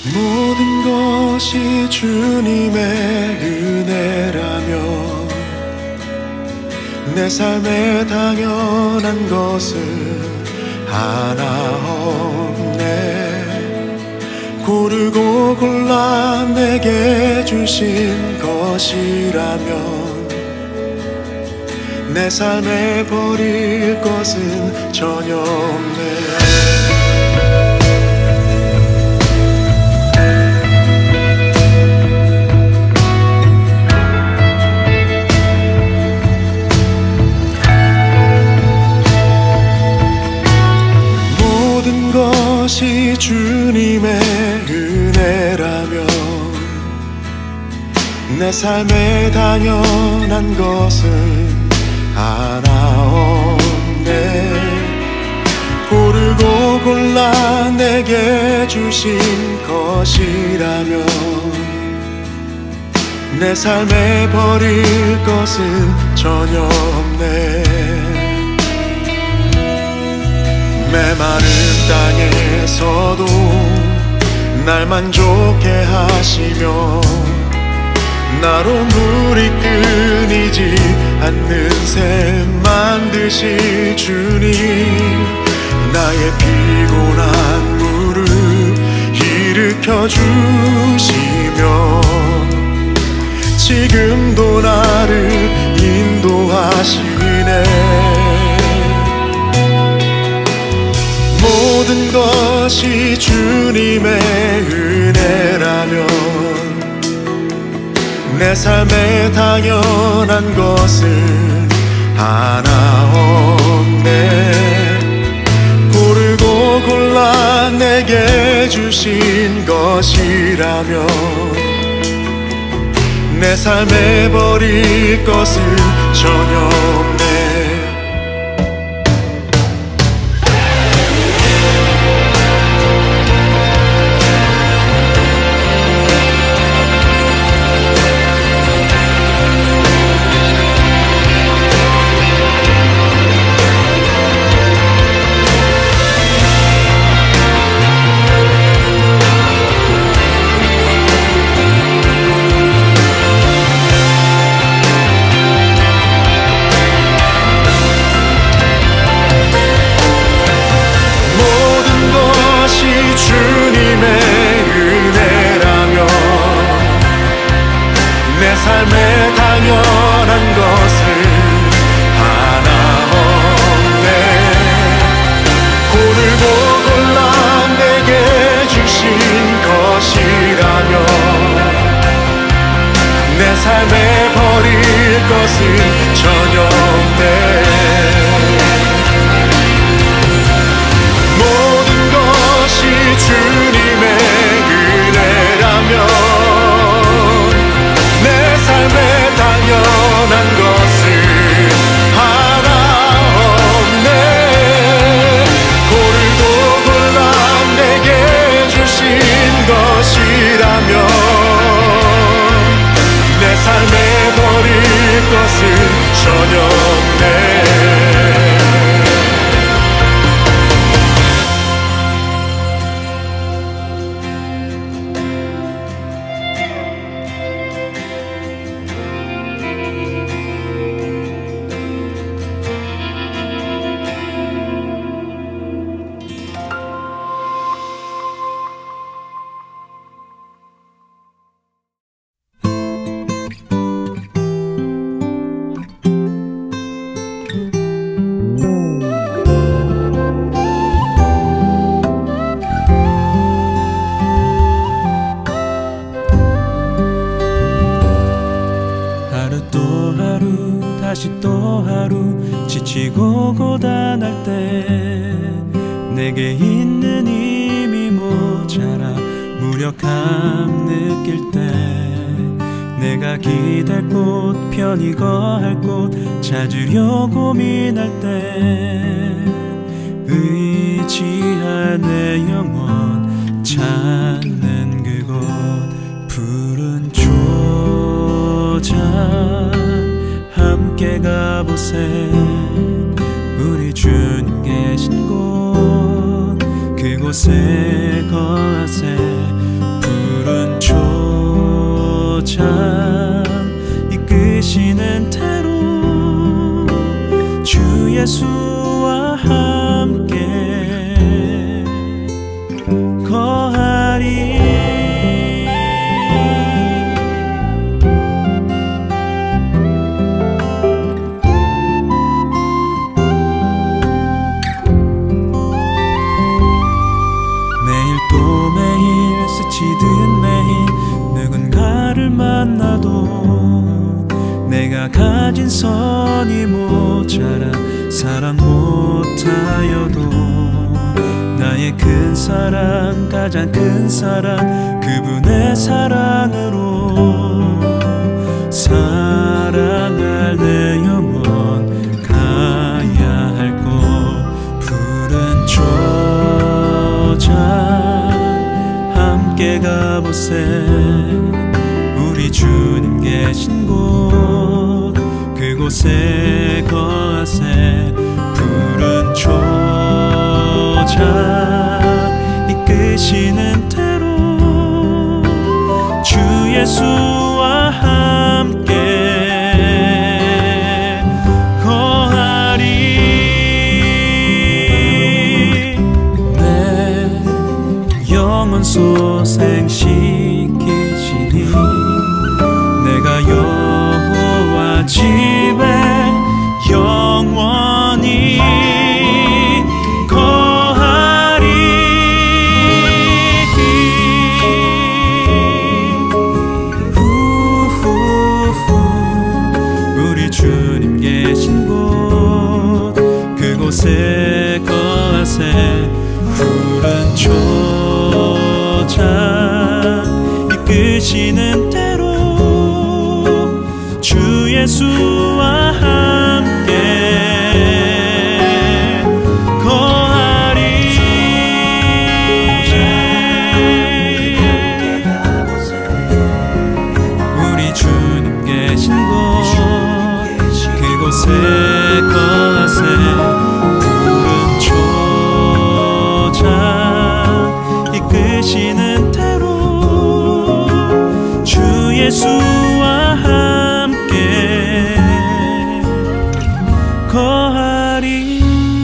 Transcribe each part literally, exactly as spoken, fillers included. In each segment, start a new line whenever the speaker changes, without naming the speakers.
모든 것이 주님의 은혜라면 내 삶에 당연한 것은 하나 없네. 고르고 골라 내게 주신 것이라면 내 삶에 버릴 것은 전혀 없네. 모든 것이 주님의 은혜라면 내 삶에 당연한 것은 하나 없네. 고르고 골라 내게 주신 것이라면 내 삶에 버릴 것은 전혀 없네. 메마른 땅에서도 날 만족해 하시며 나로 물이 끊이지 않는 샘 만드실 주님, 나의 피곤한 무릎 일으켜 주시며 지금도 나를 인도하시네. 모든 것이 주님의 은혜라면 내 삶에 당연한 것은 하나 없네. 고르고 골라 내게 주신 것이라면 내 삶에 버릴 것은 전혀 없네.
삶에 당연한 것은 하나 없네. 고르고 골라 내게 주신 것이라면 내 삶에 버릴 것은 전혀 없네. 모든 것이 주님의 은혜라면 삶에 당연한 것은 하나 없네. 고르고 골라 내게 주신 것이라면 내 삶에 버릴 것은 전혀 없네.
다시 또 하루 지치고 고단할 때 내게 있는 힘이 모자라 무력함 느낄 때 내가 기댈 곳 편히 거할 곳 찾으려 고민할 때 의지할 내 영혼 찾는 그곳 푸른 초장 함께 가보세. 우리 주님 계신 곳 그곳에 거하세. 이끄시는 대로 주 예수와 함께 거하리. 매일 또 매일 스치듯 매일 누군가를 만나도 내가 가진 선이 모자라 사랑 못하여도 나의 큰 사랑, 가장 큰 사랑, 그분의 사랑으로 사랑할 내 영혼 가야 할 곳 푸른 초장 함께 가보세. 우리 주님 계신 곳 그곳에 거하세. 푸른 초장 이끄시는 대로 주 예수와 함께 거하리. 내 영혼 소생시키시니 내가 여호와 집에 영원히 거하리. 후후후 우리 주님 계신 곳 그곳에 거하세. 푸른 초장 이끄시는 대로 주 예수와 함께 거하리. 우리 주님 계신 곳 그곳에 거하세. 푸른 초장 이끄시는 대로 주 예수와 함께 거하리.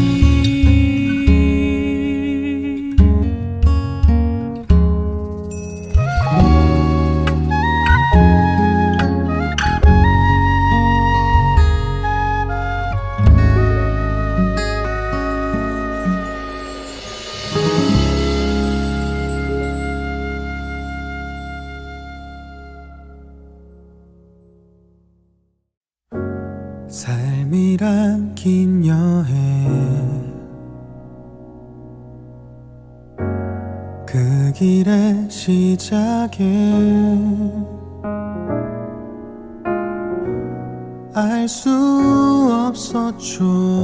삶이란 긴 여행 그 길의 시작에 알 수 없었죠.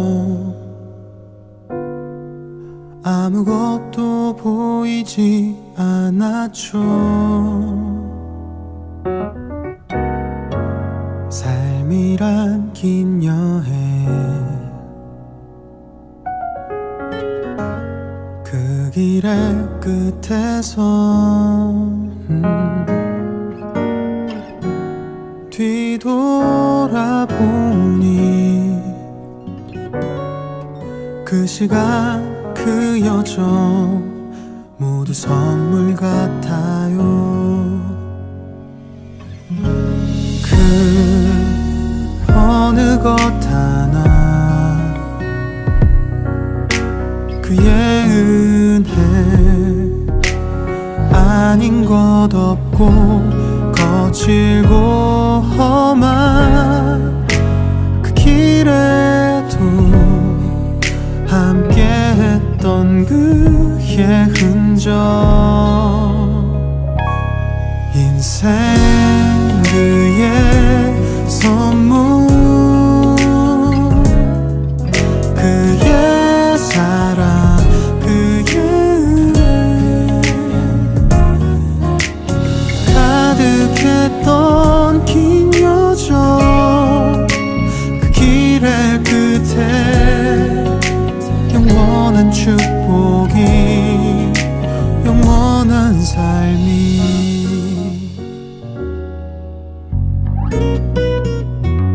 아무것도 보이지 않았죠. 삶이란 긴 여행 그 길의 끝에서 음, 뒤돌아보니 그 시간 그 여정 모두 선물 같아요. 그 어느 것 하나 그의 은혜 아닌 것 없고 거칠고 험한 그 길에도 함께했던 그의 흔적 인생 그의 선물 그의 사랑 그의 은혜 가득했던 긴 여정 그 길의 끝에 영원한 축복이 영원한 삶이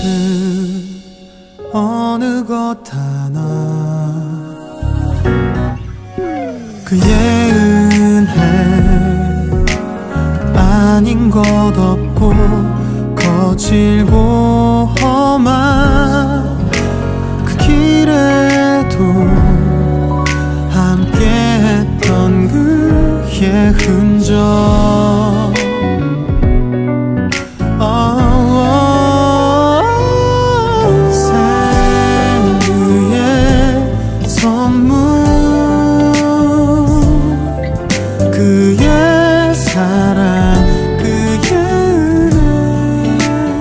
그 어느 것 하나 그의 은혜 아닌 것 없고 거칠고 험한 그 길에도 함께했던 그의 흔적 생의의 선물 그의 사랑 그의 은혜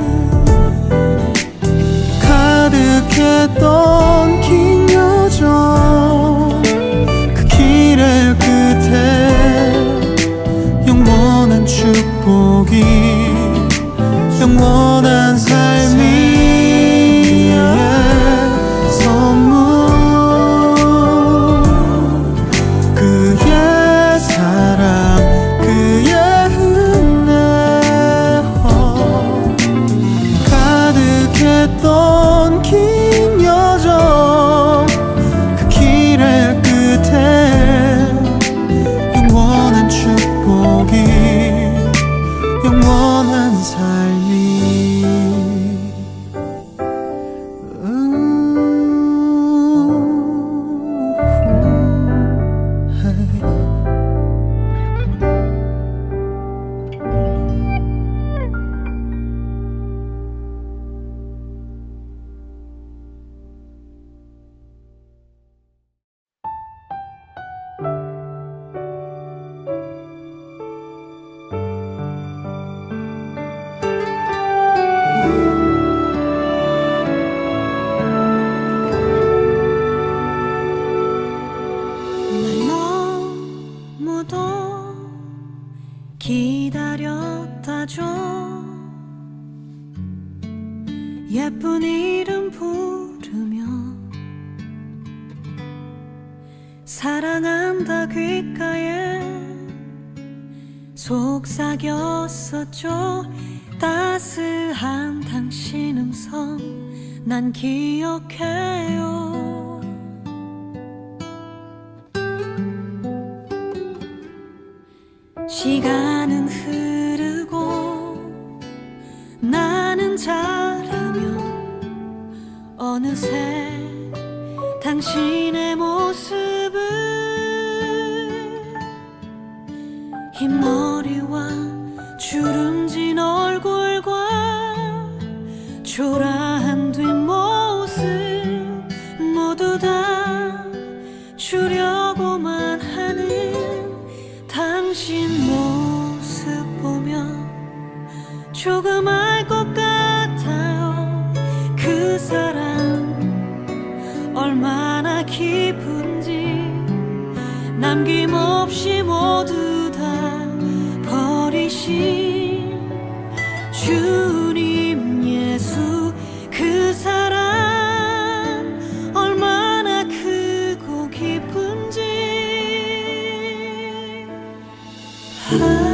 가득했던 긴 여정 그 길의 끝에 영원한 축복이 영원한 삶이 선물 그의 사랑 그의 은혜 가득했던 긴 여정 그 길의 끝에 영원한 축복이 영원한 삶이
기다렸다죠. 예쁜 이름 부르며 사랑한다 귓가에 속삭였었죠. 따스한 당신 음성 난 기억해요. 시간은 흐르고 나는 자라며 어느새 당신의 모습을 흰머리와 주름진 얼굴과 초라한 뒷모습 모두 다 주려고만 하는 당신 모습 보면 조금 알 것 같아요. 그 사랑 얼마나 깊은지 남김없이 모두 다 버리신 주님 예수 그 사랑 얼마나 크고 깊은지 아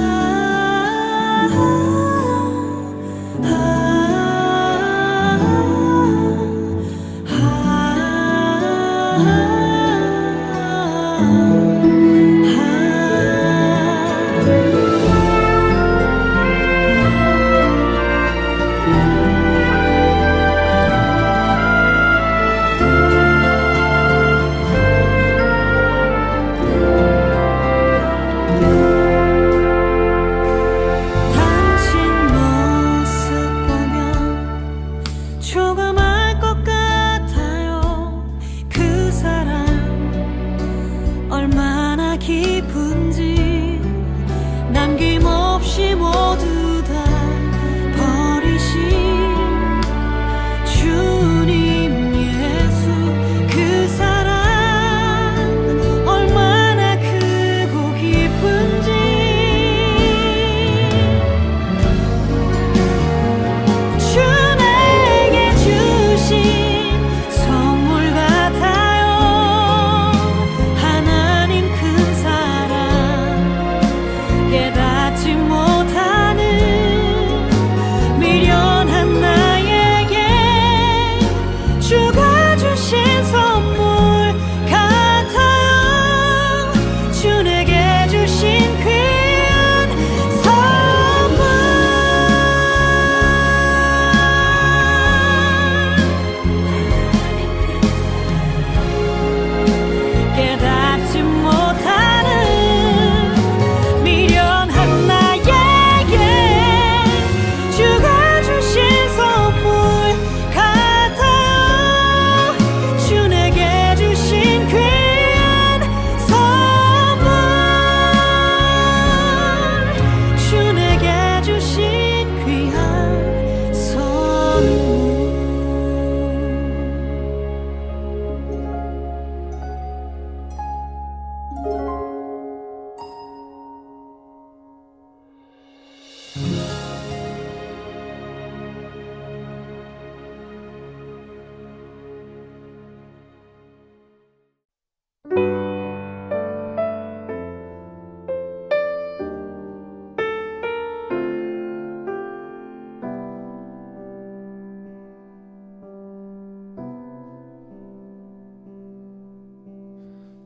주에게 주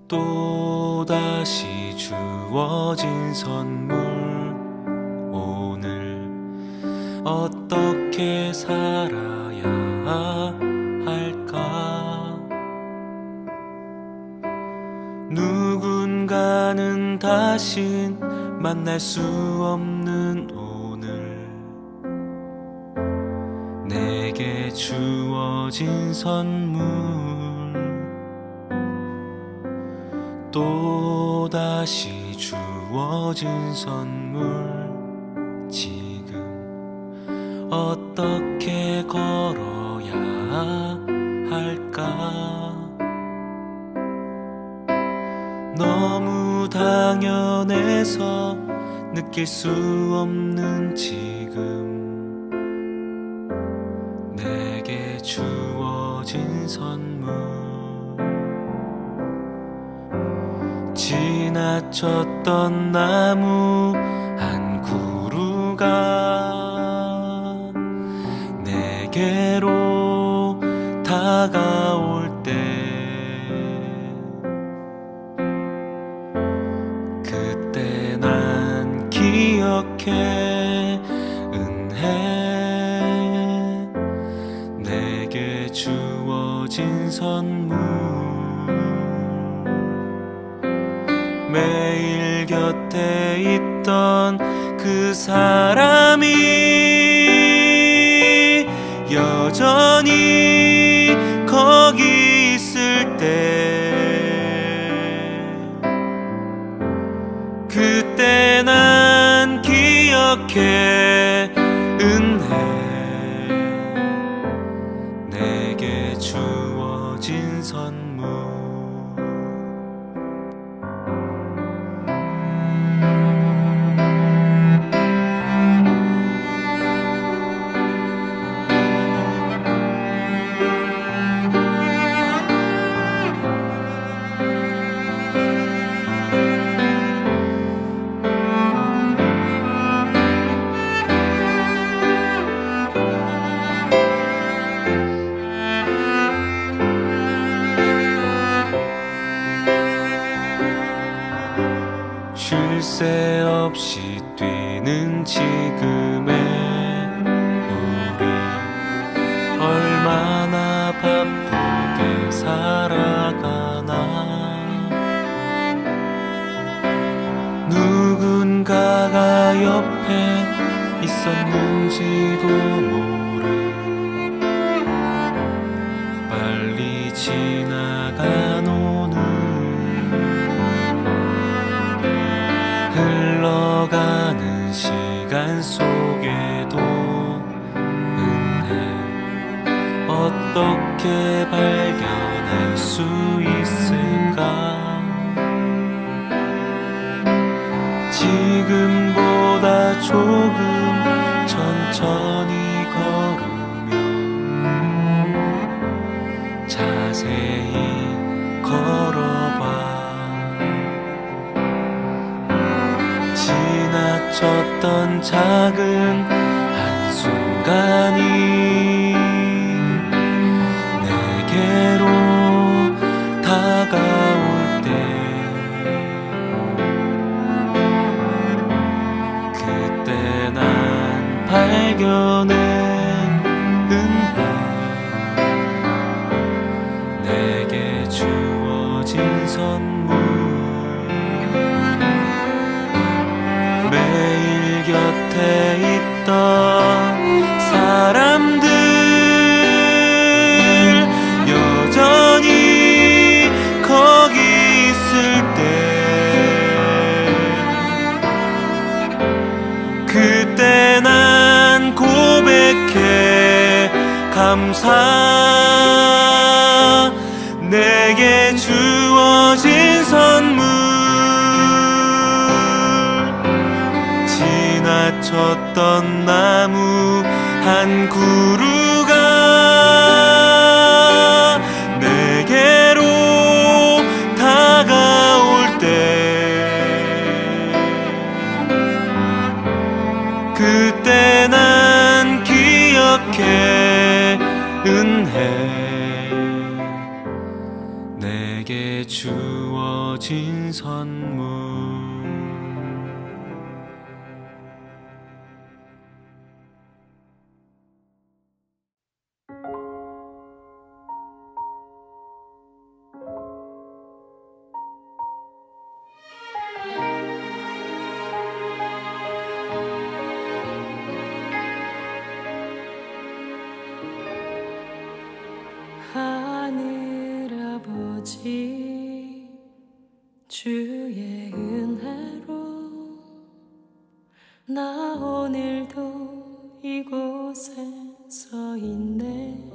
또다시 주어진 선물, 오늘 어떻게 살아야 할까? 누군가는 다신 만날 수 없는 오늘, 내게 주어진 선물, 또다시 주어진 선물, 지금 어떻게 걸어야 할까? 너무 당연해서 느낄 수 없는 지금, 내게 주어진 선물, 지나쳤던 나무 한 그루가 내게로 다가올 때, 그때 난 기억해 은혜, 내게 주어진 선물, 매일 곁에 있던 그 사람이 여전히 거기 있을 때, 그때 난 기억해 은혜, 내게 주어진 선물. 쉴 새 없이 뛰는 지금의 우리, 얼마나 바쁘게 살아가나. 누군가가 옆에 있었는지도 모르, 빨리 지나간 오늘, 흘러가는 시간 속에도 은혜, 어떻게 발견할 수 있을까? 지금보다 조금 천천히 걸으며 자세히 걸어봐. 지나쳤던 작은 한순간이 내게로 다가올 때, 그때 난 발견해 은혜, 내게 주어진 선물, 매일 곁에 있던 사람들 여전히 거기 있을 때, 그때 난 고백해 감사, 내게 주어진 선물, 지나쳤던 나무 한 그루가 내게로 다가올 때, 그때 난 기억해 은혜, 내게 주어 주어진 선물.
하늘아버지 주의 은혜로 나 오늘도 이곳에 서 있네.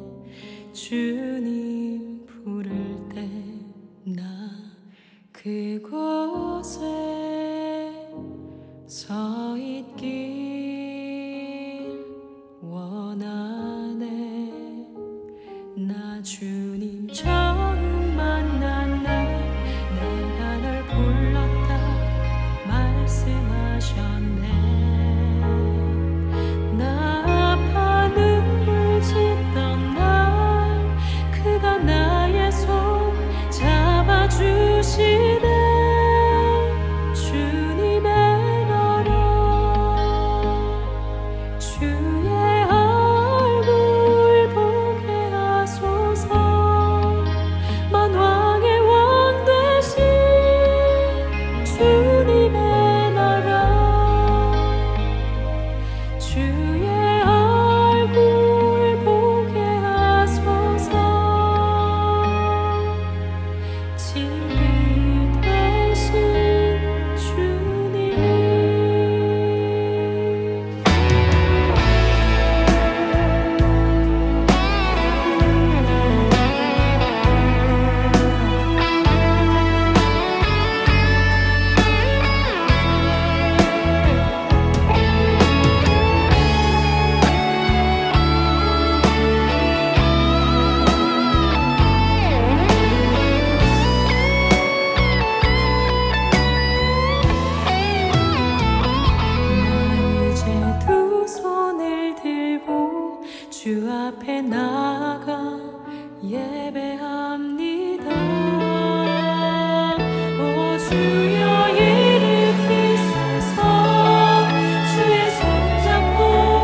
주님 부를 때 나 그곳에 서 있길 원하네. 나 주님 처음 만난 날 내가 널 불렀다 말씀하셨네. 나 아파 눈물 짓던 날 그가 나의 손 잡아주시네. 주님의 나라 주의 얼굴 보게 하소서. 만왕의 왕 되신 주님의 나라 주의 얼굴 보게 하소서. 진리 되신 주님. 나 이제 두 손을 들고 주 앞에 나아가 예배합니다. 오 주여 일으키소서. 주의 손잡고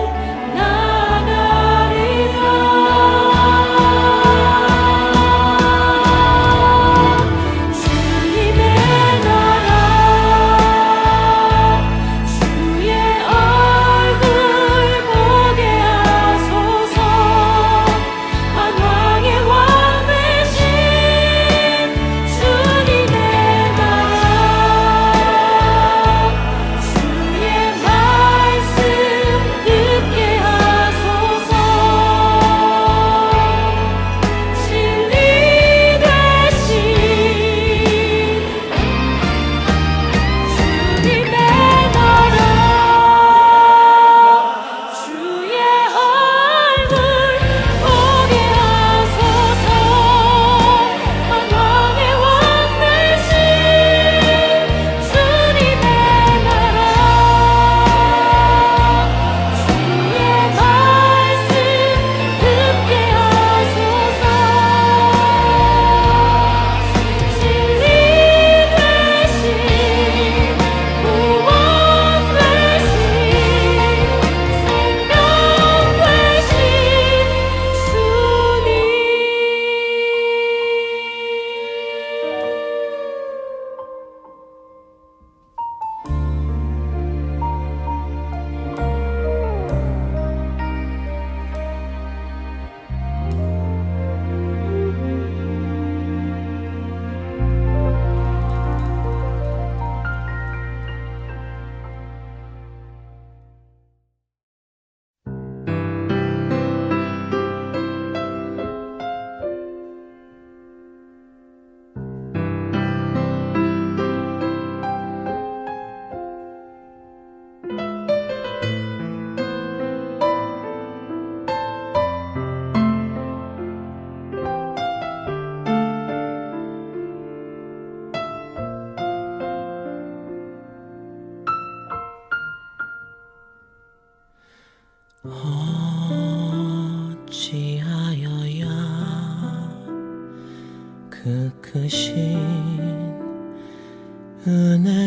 나아가리라. 주님의 나라 주의 얼굴 보게 하소서. 만왕의 왕 되신 주님의 나라 주의 말씀 듣게 하소서. 진리 되신 주님의 나라 주의 얼굴 보게 하소서. 만왕의 왕 되신 주님의 나라 주의 말씀 듣게 하소서. 진리 되신 구원 되신 생명 되신 주님. 어찌하여야 그 크신
은혜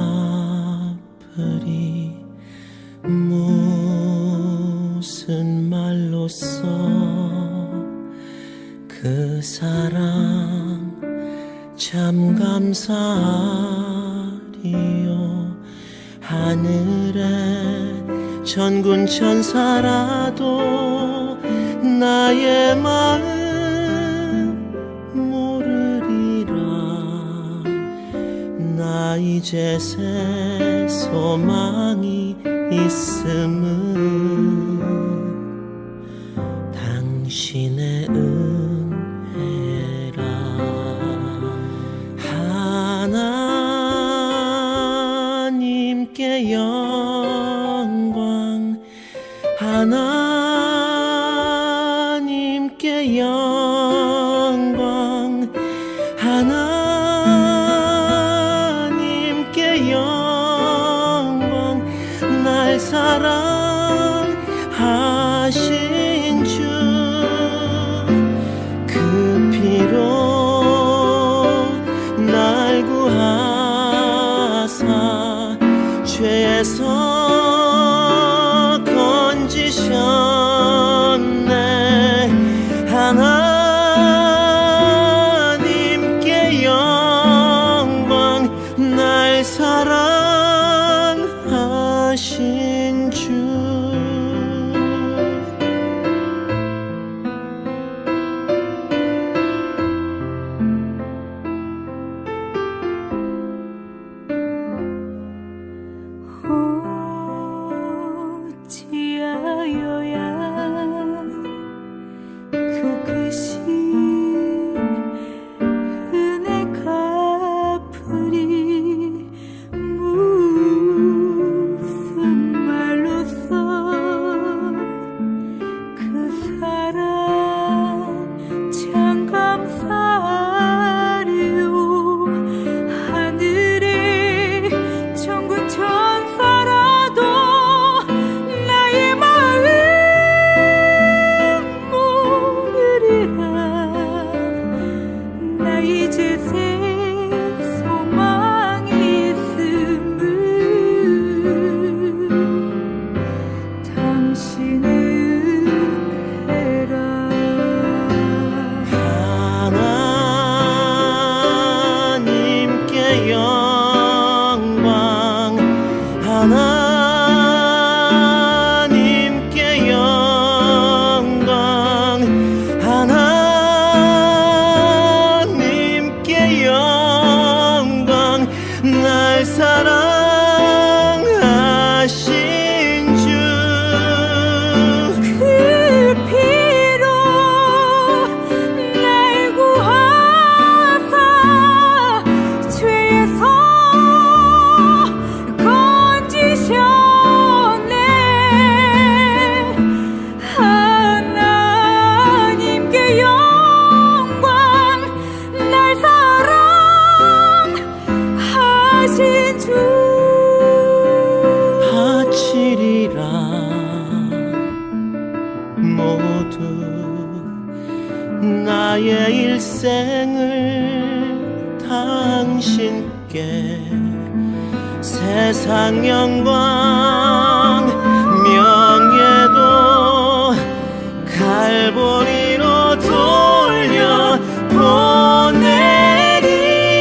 갚으리 무슨 말로써 그 사랑 참 감사리요. 하늘에 천군 천사라도 나의 마음 모르리라. 나 이제 새 소망이 있음은 당신의 은혜라. 하나님께 영광, 하나님께 영광, 하나님께 영광. 날 사랑하신 주 그 피로 날 구하사 죄에서 건지셨네. 하나님께 영광. 날 사랑하신 주.
어찌하여야 그 크신 은혜 갚으리 무슨 말로써 그 사랑 참 감사리요. 하늘에 천군 천사라도 나의 마음 모르리라. 나 이제 새 소망이 있음은 당신의 은혜라.
하나님께 영광, 하나님께 영광, 하나님께 영광. 날 사랑하신 주
그 피로 날 구하사 죄에서 건지셨네. 하나님께 영광. 날 사랑하신 주
바치리라. 모두 나의 일생을 당신께 세상 영광 명예도 갈보리로 돌려 보내리.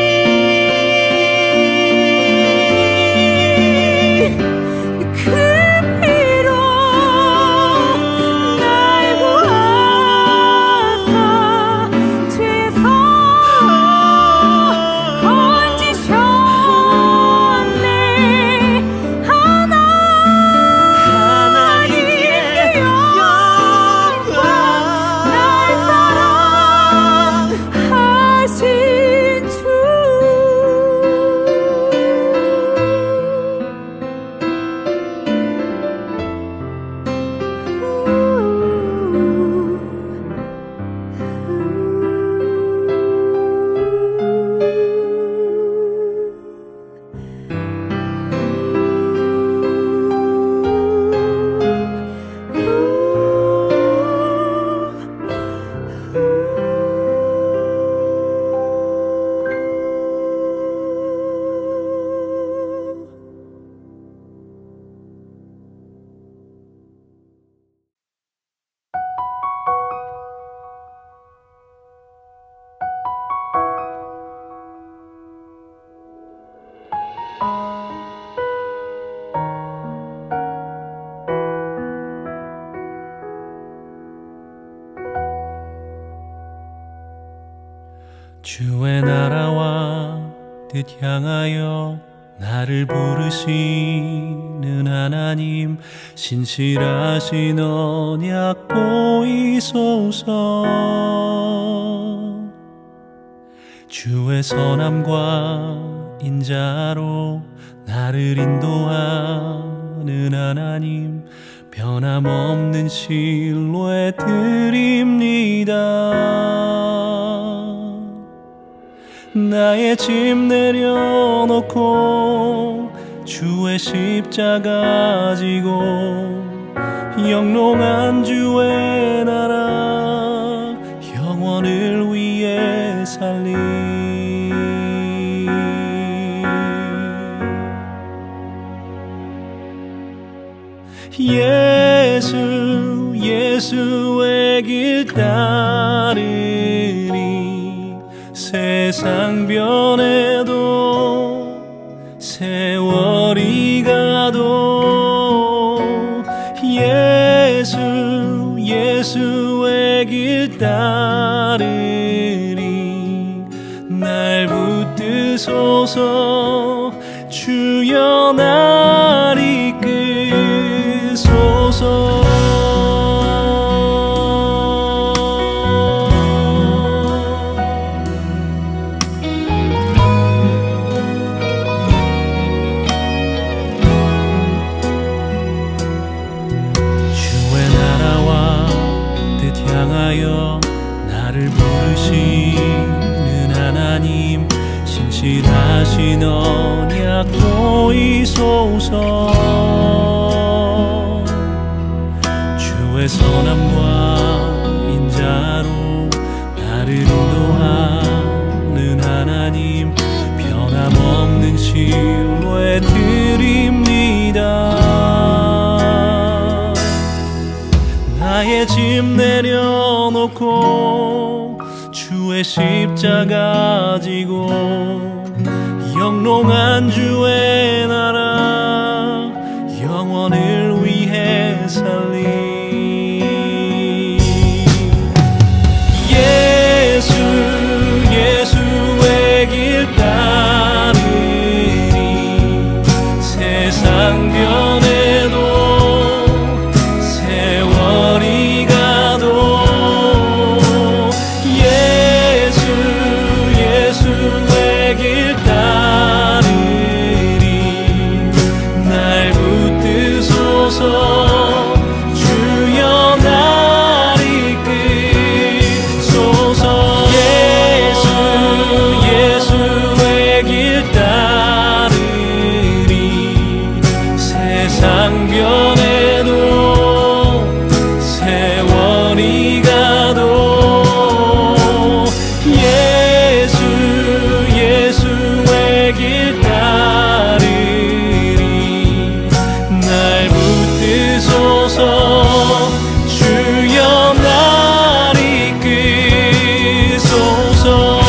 그 피로 날 구하사 죄에서 건지셨네. 하나님께
주의 나라와 뜻 향하여 나를 부르시는 하나님, 신실하신 언약 보이소서. 주의 선함과 인자로 나를 인도하는 하나님, 변함없는 신뢰 드립니다. 나의 짐 내려놓고 주의 십자가 지고 영롱한 주의 나라 영원을 위해 살리. 예수 예수의 길 따르리. 세상 변해도 세월이 가도 예수 예수의 길 따르리. 날 붙드소서. 주여 날 이끄소서. 나를 부르시는 하나님, 신실하신 언약 보이소서. 주의 선함과 인자로 나를 인도하는 하나님, 변함없는 신뢰 드립니다. 나의 짐 내려놓고 주의 십자가 지고 영롱한 주의 나라 영원을 위해 살리. 예수 예수의 길 따르리. 세상 변해도 주여 날 이끄소서. 예수 예수의 길 따르리. 세상 변해도 세월이 가도 예수 예수의 길 따르리. 날 붙드소서. 주여 날 이끄소서.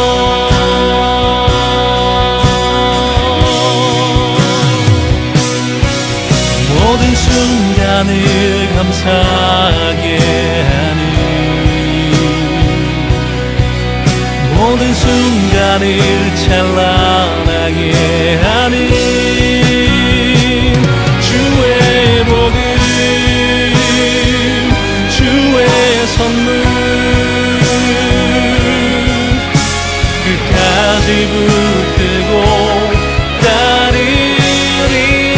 모든 순간을 감사하게 하는, 모든 순간을 찬란하게 하는 주의 복음, 주의 선물 끝까지 붙들고 따르리.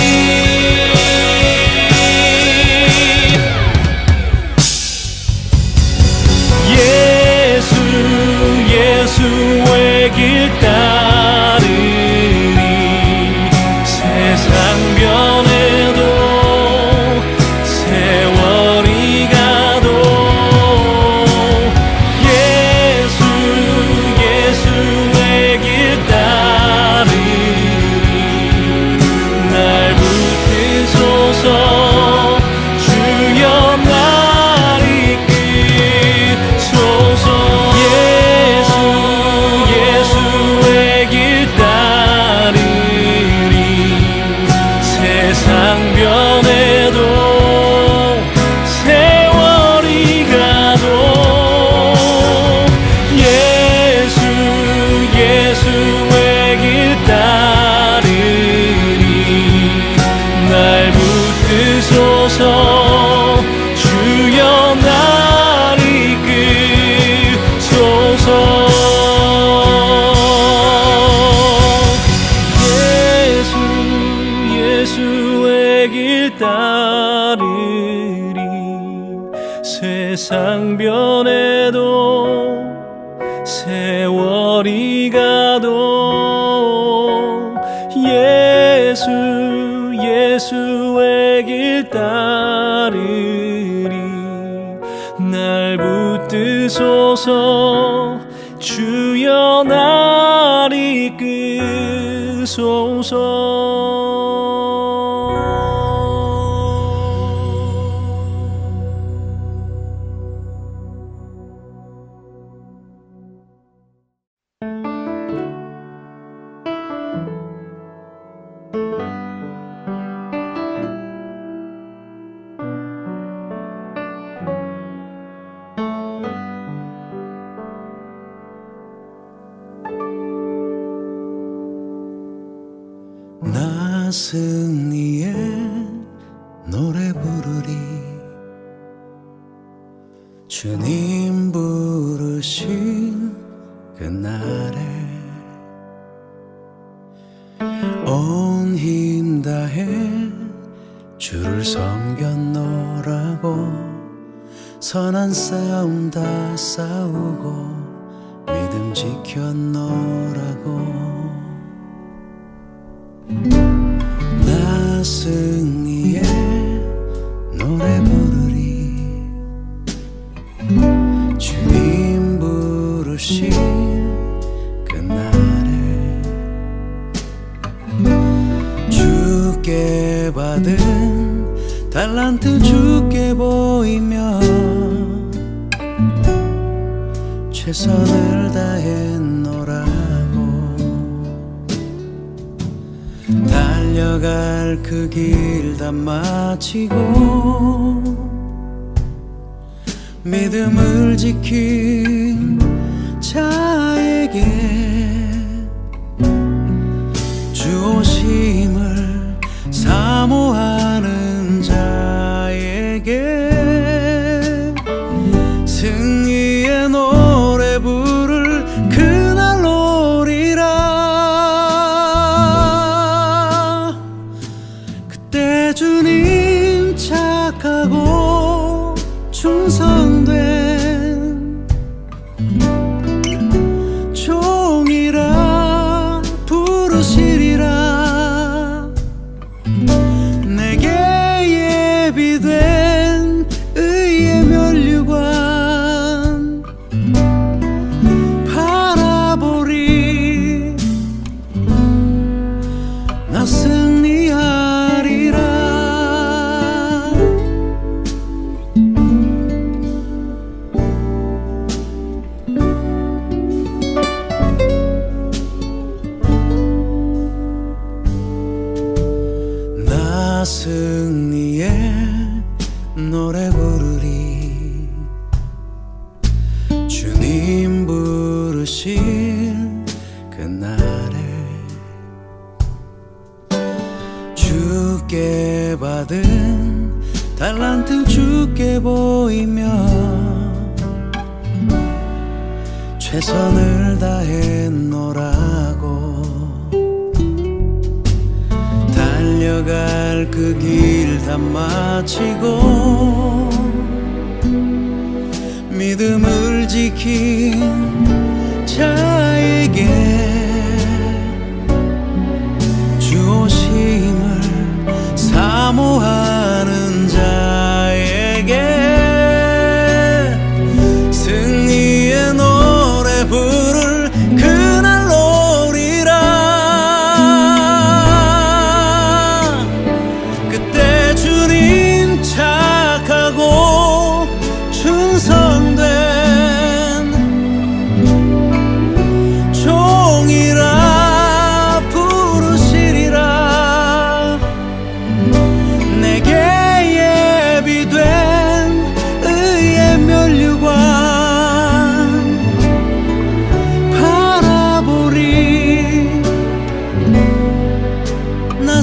예수 예수의 길 따르리. 세상 변해도 세월이 가도 예수 예수의 길 따르리. 날 붙드소서 주여 날 이끄소서.
승리의 노래 부르리. 주님 부르신 그날에 온 힘 다해 주를 섬겼노라고. 선한 싸움 다 싸우고 믿음 지켰노라고. 나 승리의 노래 부르리. 주님 부르신 그날에 주께 받은 달란트 주께 보이며 최선을 다했노라고. 달려갈 그 길 다 마치고 믿음을 지킨 자에게 주 오심을 사모하는 자에게 승리의 노래 부를 그날 오리라. 주님 착하고 충성된 종이라 부르시리라. 내게 예비된 의의 면류관 바라보리. 나 승리하리라. 승리의 노래 부르리. 주님 부르신 그날에 주께 받은 달란트 주께 보이며 최선을 다했노라고. 달려갈 그 길 다 마치고 믿음을 지킨 자에게 주 오심을 사모하는 자에게 승리의 노래 부를 그날 오리라. 착하고 충성된 종이라 부르시리라. 내게 예비된 의의 면류관 바라보리. 나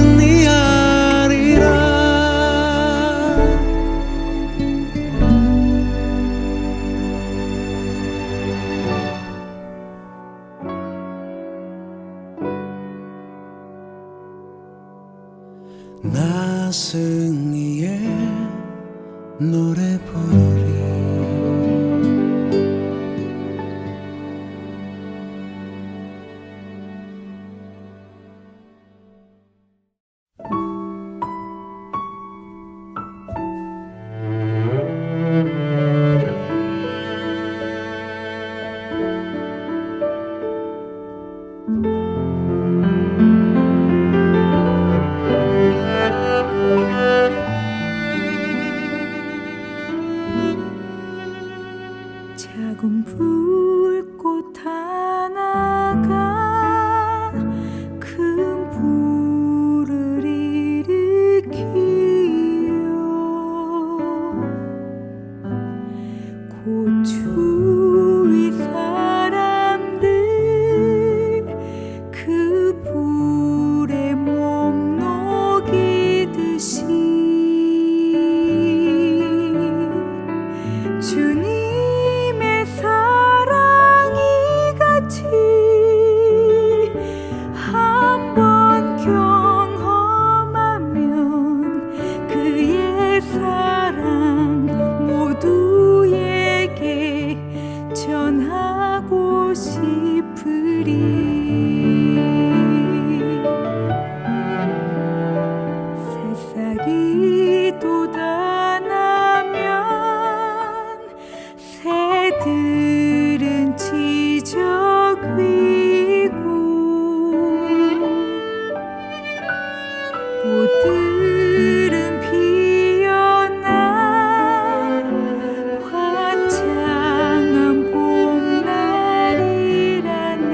승리하리라. 나 승리의 노래 부르리.
작은 불꽃 하나가 큰 불을 일으키요 곧 주위 사람들 그 불에 몸 녹이듯이 주님의 사랑이 같이 한번 경험하면 그의 사랑 모두에게 전하고 싶으리. 새싹이 돋아나면 새들은 지저귀고 꽃들은 피어나 화창한 봄날이라네.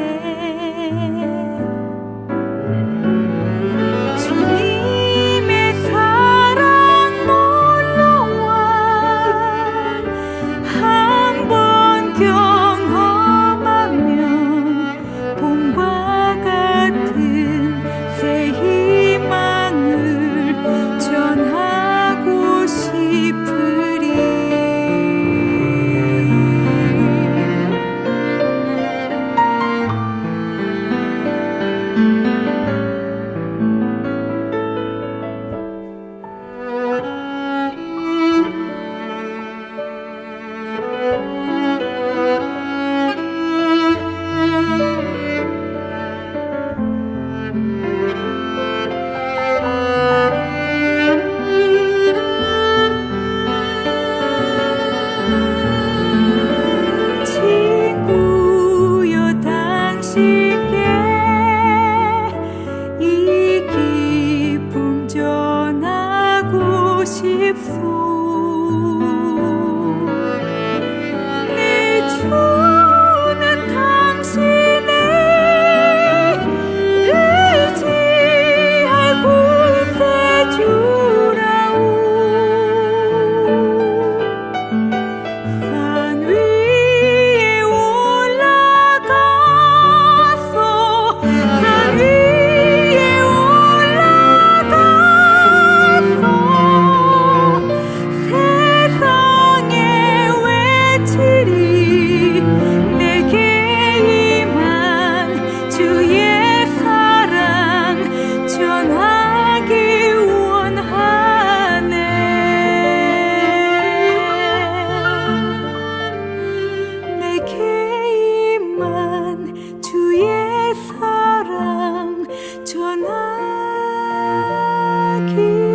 주님의 사랑 놀러와 한번 경험하면 봄과 같은 새 희망을 전하고 싶으리. 친구여 당신께 이 기쁨 전하고 싶소. 내 주는 당신의 의지할 곳에 주라오. 산 위에 올라가서 산 위에 올라가서 세상에 외치리. 내게 임한 주의 사랑 전하기 원하네. 내게 임한 주의 사랑 전하기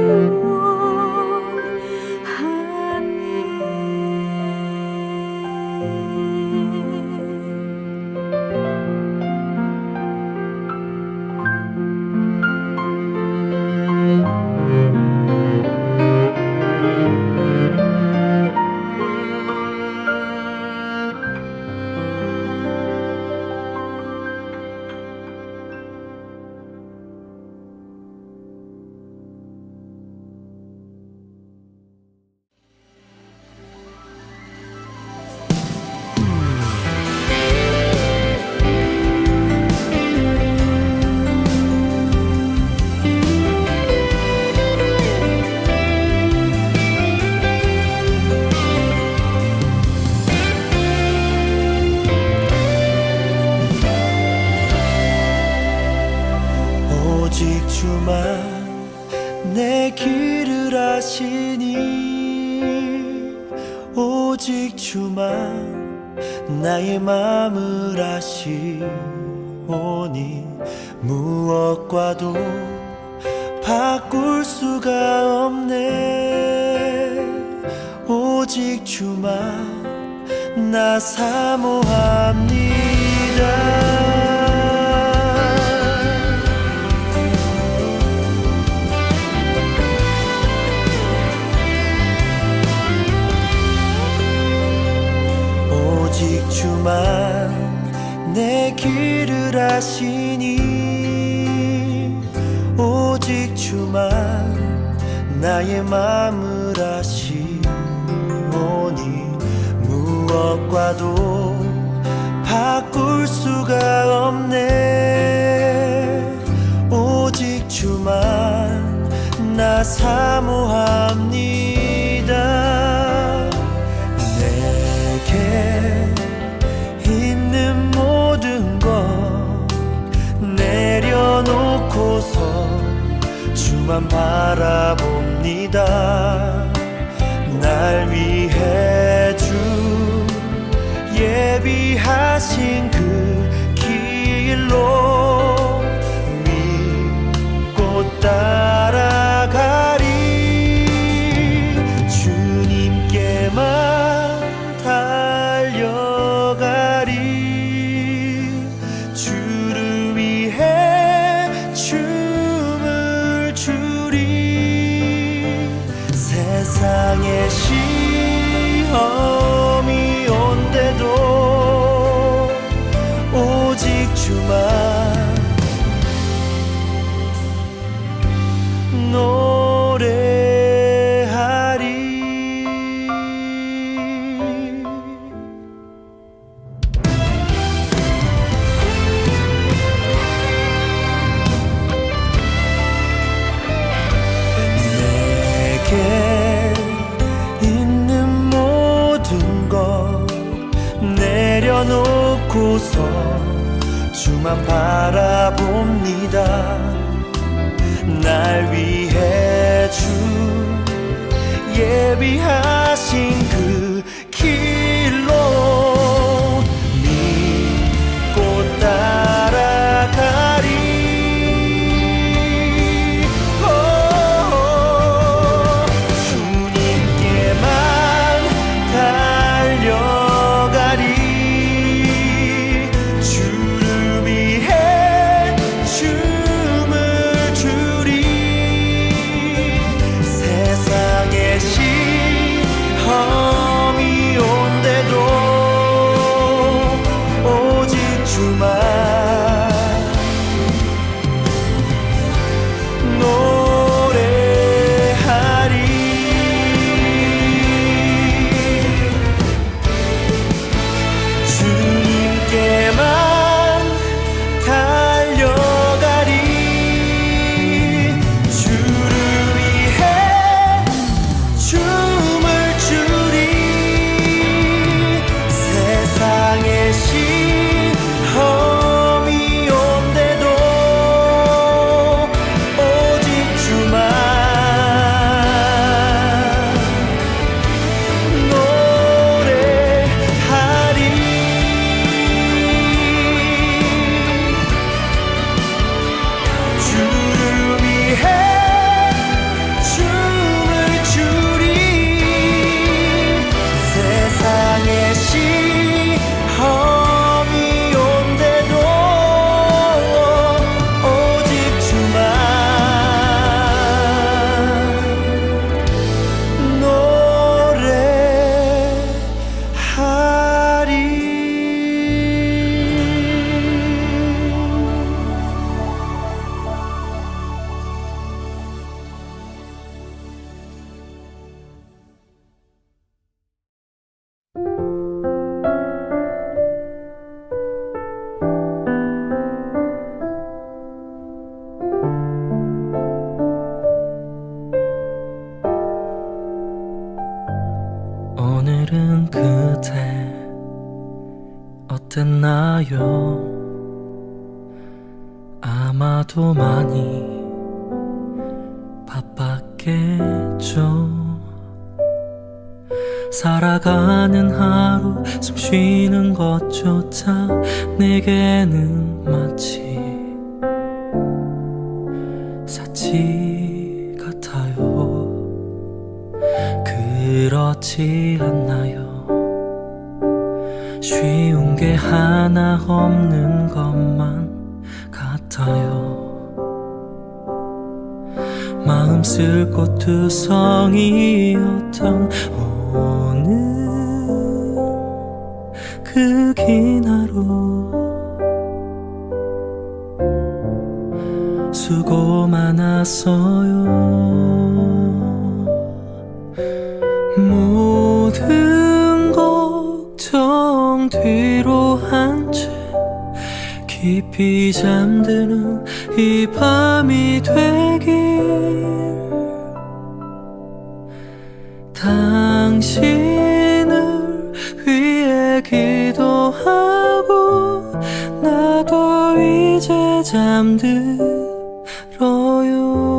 오직 주만 내 길을 아시니 오직 주만 나의 마음을 아시오니 무엇과도 바꿀 수가 없네. 오직 주만 나 사모합니다. 오직 오직 주만 내 길을 아시니 오직 주만 나의 맘을 아시오니 무엇과도 바꿀 수가 없네 오직 주만 나 사모합니다 내게 있는 모든 것 내려놓고서 주만 바라봅니다 날 위해 주 예비하신 그 길로 믿고 따라가리 주님께만 달려가리 주를 위해 춤을 추리 세상의 시험이 온데도 오직 주만 놓고서 주만 바라봅니다 날 위해 주 예비하신 그 길로 믿고 따라가리
어땠나요? 아마도 많이 바빴겠죠. 살아가는 하루 숨 쉬는 것조차 내게는 마치 사치 같아요. 그렇지 않나요? 쉬운 게 하나 없는 것만 같아요. 마음 쓸 곳두성이었던 오늘 그 긴 하루 수고 많았어요. 모든 걱정 뒤로 한 채 깊이 잠드는 이 밤이 되길 당신을 위해 기도하고 나도 이제 잠들어요.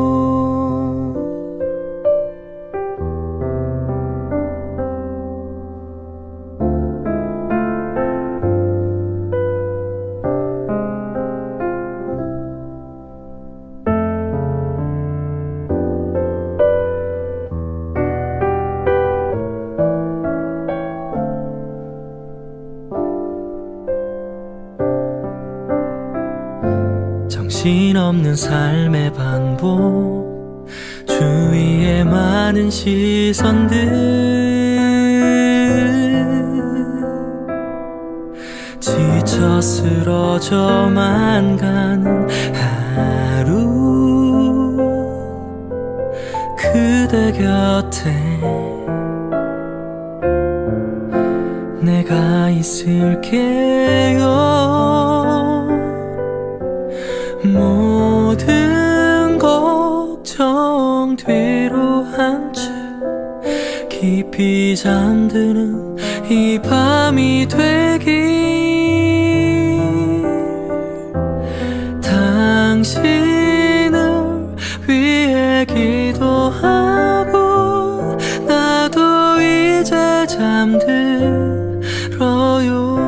정신없는 삶의 반복 주위에 많은 시선들 지쳐 쓰러져만 가는 하루 그대 곁에 내가 있을게요. 모든 걱정 뒤로 한 채 깊이 잠드는 이 밤이 되길 당신을 위해 기도하고 나도 이제 잠들어요.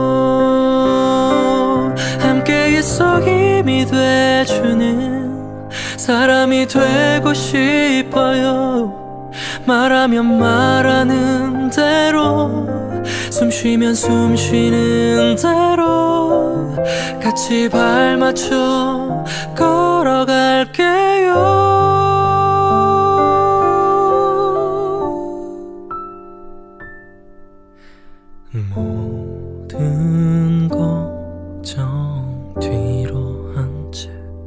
함께 있어 힘이 돼주는 사람이 되고 싶어요. 말하면 말하는 대로 숨 쉬면 숨 쉬는 대로 같이 발 맞춰 걸어갈게요. 모든 걱정 뒤로 한 채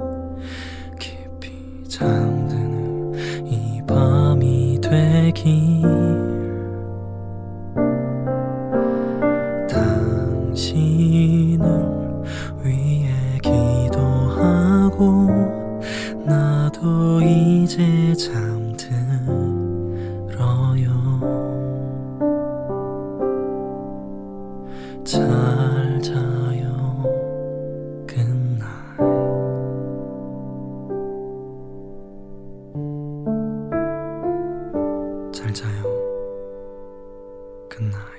깊이 잠드는 이 밤이 되길 당신을 위해 기도하고 나도 이제 잠들어요. 잘 자요 굿나잇. 잘 자요 굿나잇.